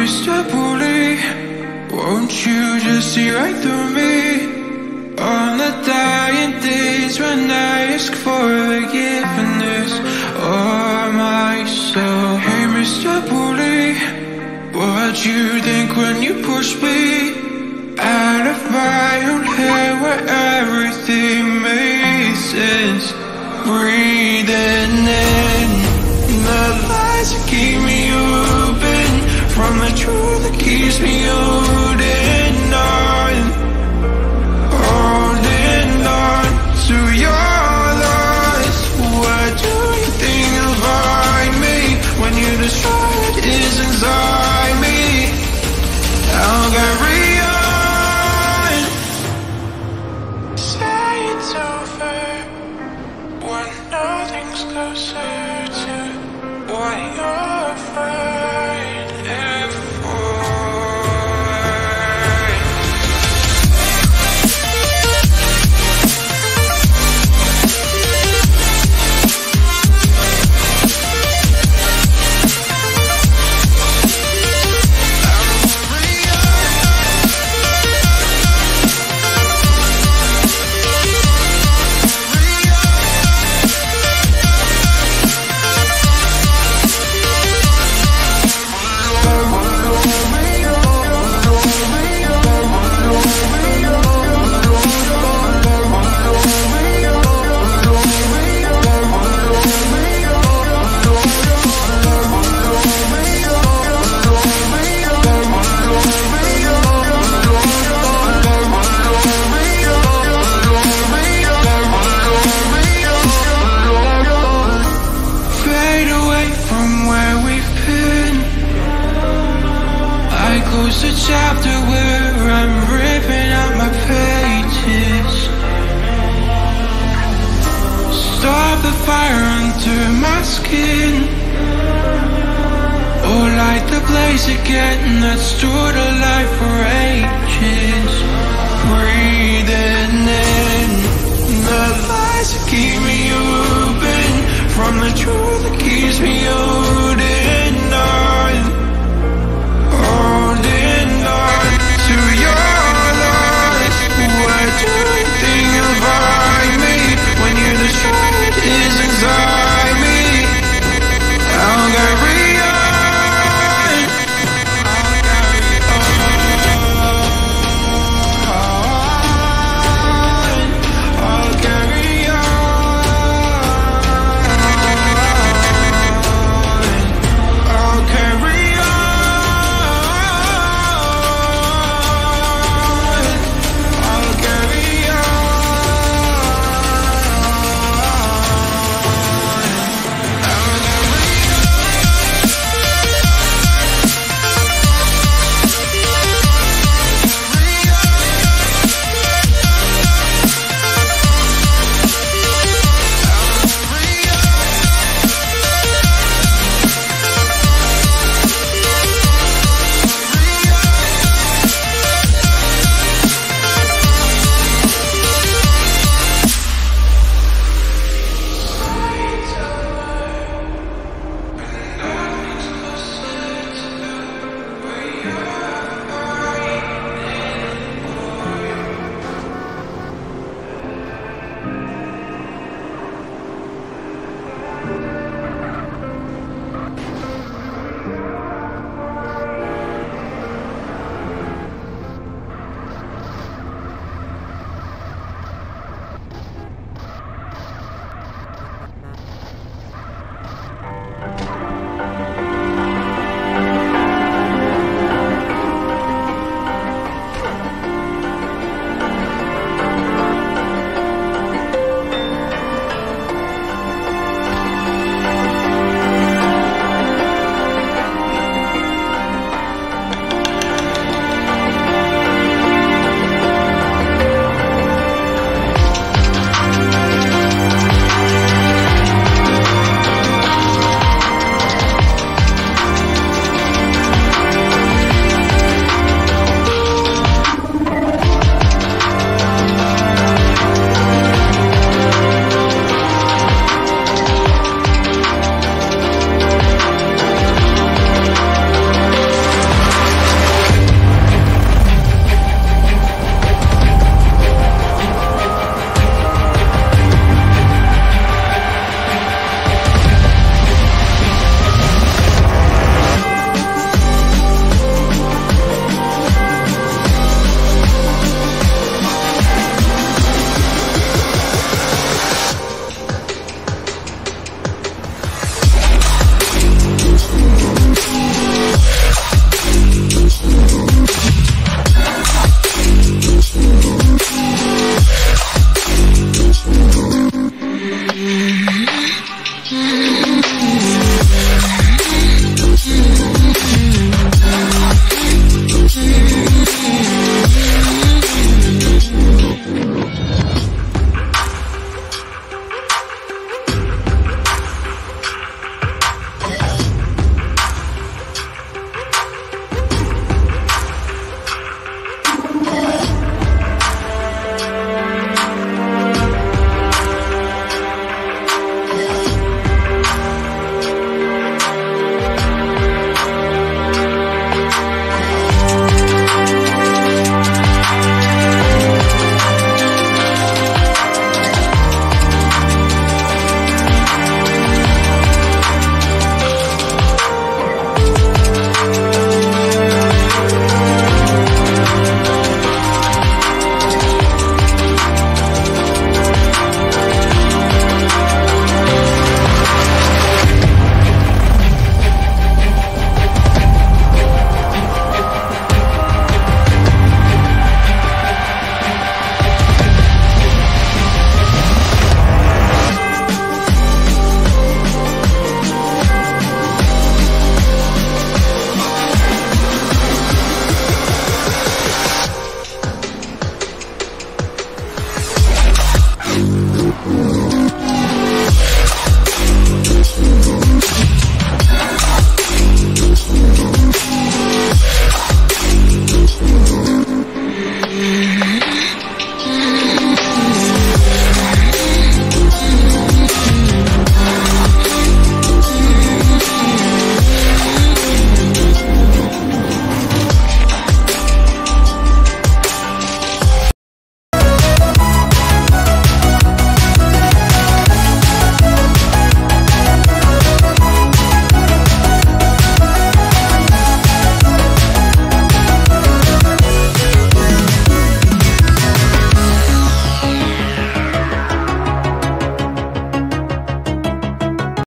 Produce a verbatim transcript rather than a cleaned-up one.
Mister Bully, won't you just see right through me? On the dying days when I ask for forgiveness of myself. Hey Mister Bully, what you think when you push me out of my own head where everything makes sense? Breathing in the lies that keep me open from the truth that keeps me holding on, holding on to your loss. What do you think you'll find me when you destroy what is inside me? I'll carry on. Say it's over when nothing's closer to what you're fighting for. Close the chapter where I'm ripping out my pages. Stop the fire under my skin, or light the blaze again that stored alive for ages. Breathing in the lies that keep me open from the truth that keeps me open.